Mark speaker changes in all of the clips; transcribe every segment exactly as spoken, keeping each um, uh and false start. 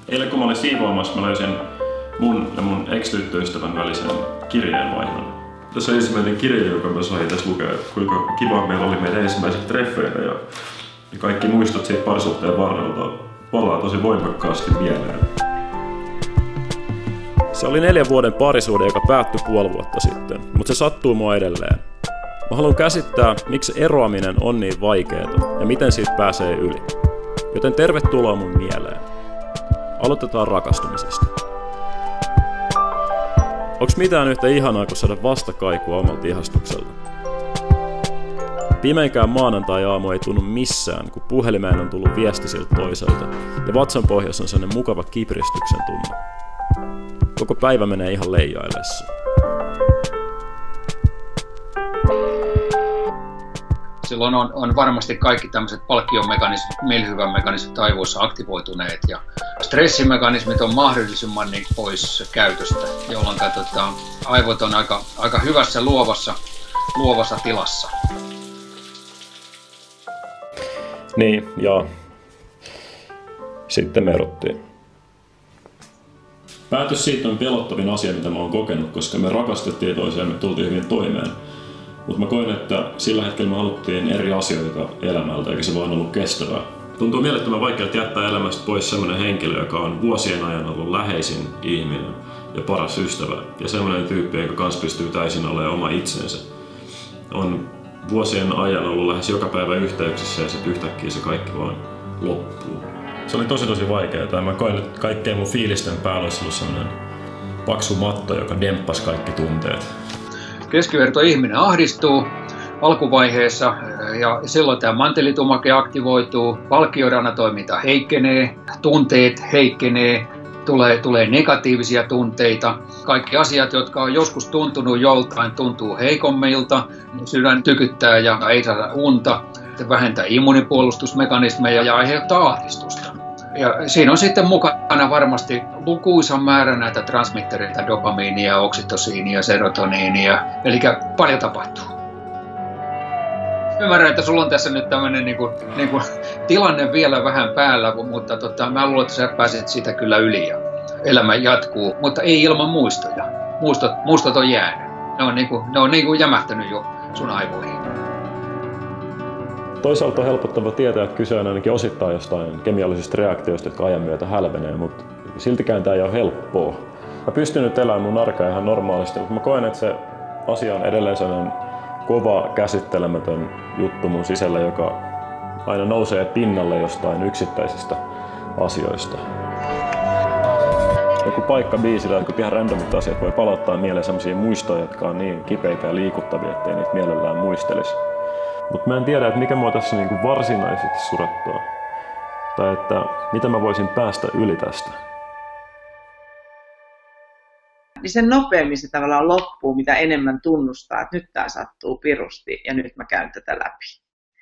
Speaker 1: Eilen kun mä olin siivoamassa, mä löysin mun ja mun ex-tyttöystävän välisen kirjeenvaihdon. Tässä on ensimmäinen kirja, joka mä sain tässä lukea, kuinka kiva meillä oli meidän ensimmäiset treffeillä ja kaikki muistot siitä parisuhteen varrelta palaa tosi voimakkaasti mieleen.
Speaker 2: Se oli neljän vuoden parisuhde, joka päättyi puoli vuotta sitten, mutta se sattuu mua edelleen. Mä haluan käsittää, miksi eroaminen on niin vaikeaa ja miten siitä pääsee yli. Joten tervetuloa mun mieleen. Aloitetaan rakastumisesta. Onks mitään yhtä ihanaa kuin saada vastakaikua omalta ihastukselta? Pimeinkään maanantai-aamu ei tunnu missään, kun puhelimeen on tullut viesti siltä toiselta ja vatsan pohjassa on sellainen mukava kipristyksen tunne. Koko päivä menee ihan leijaillessa.
Speaker 3: Silloin on, on varmasti kaikki tämmöiset palkkiomekanismit, mielihyvän mekanismit aivoissa aktivoituneet ja stressimekanismit on mahdollisimman niin pois käytöstä, jolloin tota, aivot on aika, aika hyvässä luovassa, luovassa tilassa.
Speaker 2: Niin, ja sitten me erottiin.
Speaker 1: Päätös siitä on pelottavin asia, mitä mä oon kokenut, koska me rakastettiin toisiaan ja me tultiin hyvin toimeen. Mutta mä koin, että sillä hetkellä me haluttiin eri asioita elämältä, eikä se vaan ollut kestävää. Tuntuu mielettömän vaikealta jättää elämästä pois sellainen henkilö, joka on vuosien ajan ollut läheisin ihminen ja paras ystävä. Ja sellainen tyyppi, joka kanssa pystyy täysin olemaan oma itsensä. On vuosien ajan ollut lähes joka päivä yhteyksissä ja sitten yhtäkkiä se kaikki vaan loppuu. Se oli tosi tosi vaikeaa ja mä koin, että kaikkeen mun fiilisten päällä olisi ollut sellainen paksu matto, joka demppasi kaikki tunteet.
Speaker 3: Keskivertoihminen ahdistuu alkuvaiheessa ja silloin tämä mantelitumake aktivoituu, valkioranatoiminta heikkenee, tunteet heikkenee, tulee, tulee negatiivisia tunteita. Kaikki asiat, jotka on joskus tuntunut joltain, tuntuu heikommilta, sydän tykyttää ja ei saada unta, vähentää immunipuolustusmekanismeja ja aiheuttaa ahdistusta. Ja siinä on sitten mukana varmasti lukuisan määrä näitä transmittereita, dopamiinia, oksitosiinia, serotoniinia, eli paljon tapahtuu. Ymmärrän, että sulla on tässä nyt tämmöinen niin kuin, niin kuin, tilanne vielä vähän päällä, mutta tota, mä luulen, että sä pääset siitä kyllä yli ja elämä jatkuu, mutta ei ilman muistoja. Muistot, muistot on jäänyt. Ne on, niin kuin, ne on niin kuin jämähtänyt jo sun aivoihin.
Speaker 2: Toisaalta on helpottava tietää, että kyse on ainakin osittain jostain kemiallisista reaktioista, jotka ajan myötä hälvenee, mutta siltikään tämä ei ole helppoa. Mä pystyn nyt elämään mun arkea ihan normaalisti, mutta mä koen, että se asia on edelleen sellainen kova, käsittelemätön juttu mun sisällä, joka aina nousee pinnalle jostain yksittäisistä asioista. Joku paikka biisillä, jotkut ihan randomit asiat voi palauttaa mieleen sellaisia muistoja, jotka on niin kipeitä ja liikuttavia, ettei niitä mielellään muistelisi. Mutta mä en tiedä, että mikä mua tässä niinku varsinaisesti surattaa. Tai että mitä mä voisin päästä yli tästä.
Speaker 4: Niin sen nopeammin se tavallaan loppuu, mitä enemmän tunnustaa, että nyt tää sattuu pirusti ja nyt mä käyn tätä läpi.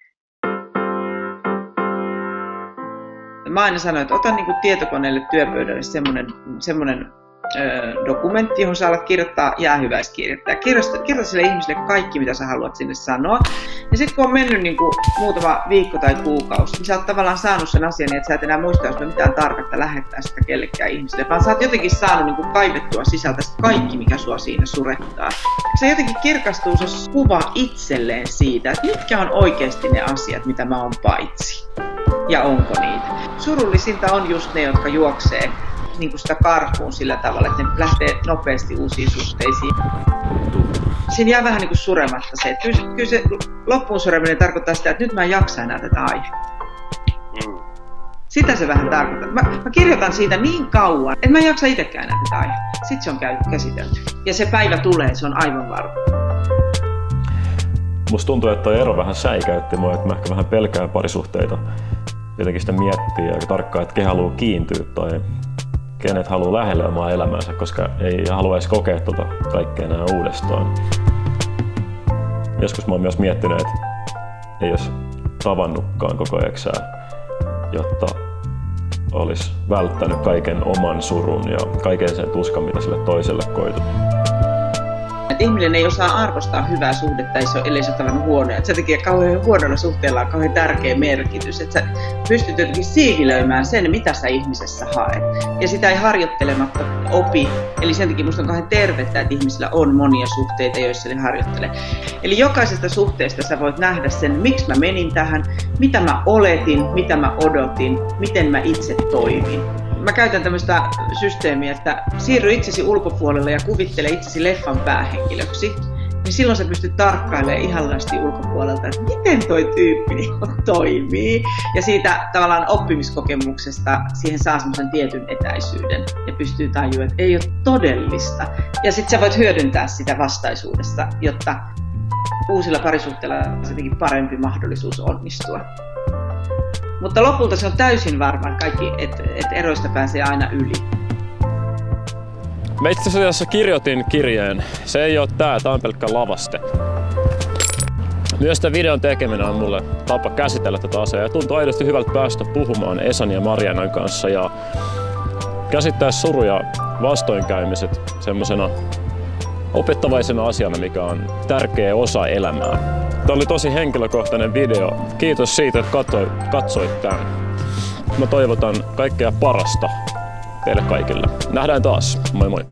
Speaker 4: Mä aina sanoin, että ota niinku tietokoneelle työpöydälle semmonen, semmonen ö, dokumentti, johon sä alat kirjoittaa jäähyväiskirjettä. Kirjoita, kirjoita sille ihmiselle kaikki, mitä sä haluat sinne sanoa. Ja sitten kun on mennyt niinku muutama viikko tai kuukausi, niin sä oot tavallaan saanut sen asian niin, että sä et enää muista, jos mitään tarvetta lähettää sitä kellekään ihmiselle, vaan sä oot jotenkin saanut niinku kaivettua sisältä kaikki, mikä sua siinä surettaa. Se jotenkin kirkastuu se kuva itselleen siitä, että mitkä on oikeasti ne asiat, mitä mä oon paitsi. Ja onko niitä. Surullisinta on just ne, jotka juoksee niin kuin sitä karkuun sillä tavalla, että ne lähtee nopeasti uusiin suhteisiin. Siinä jää vähän niin kuin surematta se, että kyllä, kyllä se loppuun sureminen tarkoittaa sitä, että nyt mä en jaksa enää tätä aihetta. Sitä se vähän tarkoittaa. Mä, mä kirjoitan siitä niin kauan, että mä en jaksa itsekään enää tätä aihetta. Sitten se on käsitelty. Ja se päivä tulee, se on aivan varma.
Speaker 2: Musta tuntuu, että toi ero vähän säikäytti mua, että mä ehkä vähän pelkään parisuhteita. Jotenkin sitä miettii aika tarkkaan, että kehän haluaa kiintyä tai kenet haluaa lähelle omaa elämäänsä, koska ei haluaisi kokea tuota kaikkea enää uudestaan. Joskus mä oon myös miettinyt, että ei olisi tavannutkaan koko eksää, jotta olisi välttänyt kaiken oman surun ja kaiken sen tuskan, mitä sille toiselle koitu.
Speaker 4: että ihminen ei osaa arvostaa hyvää suhdetta, ellei se ole tavallaan huono. Että sen takia kauhean huonolla suhteella on kauhean tärkeä merkitys, että sä pystyt jotenkin siivilöimään sen, mitä sä ihmisessä haet. Ja sitä ei harjoittelematta opi. Eli sen takia musta on kauhean tervettä, että ihmisillä on monia suhteita, joissa ne harjoittelee. Eli jokaisesta suhteesta sä voit nähdä sen, miksi mä menin tähän, mitä mä oletin, mitä mä odotin, miten mä itse toimin. Mä käytän tämmöistä systeemiä, että siirry itsesi ulkopuolelle ja kuvittele itsesi leffan päähenkilöksi. Niin silloin sä pystyt tarkkailemaan ihanasti ulkopuolelta, että miten toi tyyppi toimii. Ja siitä tavallaan oppimiskokemuksesta siihen saa semmoisen tietyn etäisyyden ja pystyy tajuamaan, että ei ole todellista. Ja sitten sä voit hyödyntää sitä vastaisuudessa, jotta uusilla parisuhteilla on jotenkin parempi mahdollisuus onnistua. Mutta lopulta se on täysin varma, kaikki, että et eroista pääsee aina yli.
Speaker 2: Mä itse asiassa kirjoitin kirjeen. Se ei ole tää, tää on pelkkä lavaste. Myös tämän videon tekeminen on mulle tapa käsitellä tätä asiaa ja tuntuu aidosti hyvältä päästä puhumaan Esan ja Marianan kanssa ja käsittää suru ja vastoinkäymiset semmosena opettavaisena asiana, mikä on tärkeä osa elämää. Tämä oli tosi henkilökohtainen video. Kiitos siitä, että katsoit, katsoit tämän. Mä toivotan kaikkea parasta teille kaikille. Nähdään taas. Moi moi!